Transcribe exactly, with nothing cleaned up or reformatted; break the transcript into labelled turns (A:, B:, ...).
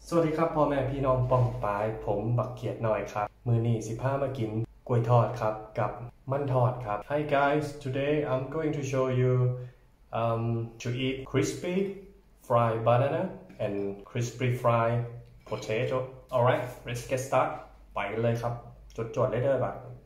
A: สวัสดีครับพ่อแม่พี่น้องป้องปายผมบักเขียดหน่อยครับมือนี้สิพามากินกล้วยทอดครับกับมันทอดครับ Hi guys today I'm going to show you um, to eat crispy fried banana and crispy fried potato alright let's get start ไปเลยครับจดๆเลยเด้อบัด